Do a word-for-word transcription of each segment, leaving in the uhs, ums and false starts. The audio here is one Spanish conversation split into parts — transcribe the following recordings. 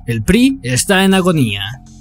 El P R I está en agonía.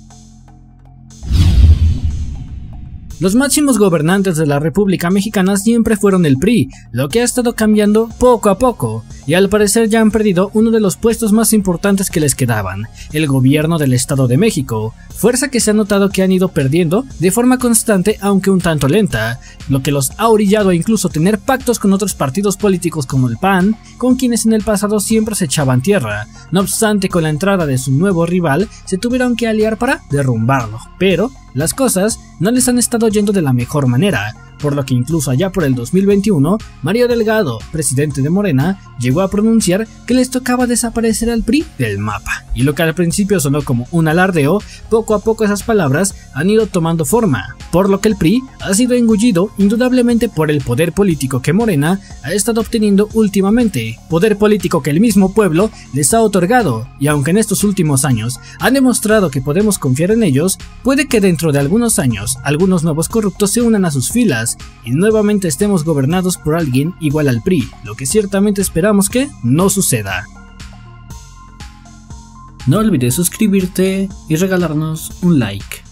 Los máximos gobernantes de la República Mexicana siempre fueron el P R I, lo que ha estado cambiando poco a poco, y al parecer ya han perdido uno de los puestos más importantes que les quedaban, el gobierno del Estado de México, fuerza que se ha notado que han ido perdiendo de forma constante aunque un tanto lenta, lo que los ha orillado a incluso tener pactos con otros partidos políticos como el P A N, con quienes en el pasado siempre se echaban tierra. No obstante, con la entrada de su nuevo rival, se tuvieron que aliar para derrumbarlo, pero las cosas no les han estado yendo de la mejor manera, por lo que incluso allá por el dos mil veintiuno, Mario Delgado, presidente de Morena, llegó a pronunciar que les tocaba desaparecer al P R I del mapa, y lo que al principio sonó como un alardeo, poco a poco esas palabras han ido tomando forma, por lo que el P R I ha sido engullido indudablemente por el poder político que Morena ha estado obteniendo últimamente, poder político que el mismo pueblo les ha otorgado, y aunque en estos últimos años han demostrado que podemos confiar en ellos, puede que dentro de algunos años algunos nuevos corruptos se unan a sus filas y nuevamente estemos gobernados por alguien igual al P R I, lo que ciertamente esperamos que no suceda. No olvides suscribirte y regalarnos un like.